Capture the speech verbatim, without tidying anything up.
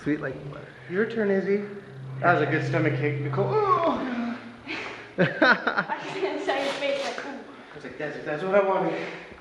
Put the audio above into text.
Sweet like butter. Your turn, Izzy. That was a good stomach kick, Nicole. Oh. I saw your face like, ooh. I was like, that's, that's what I wanted.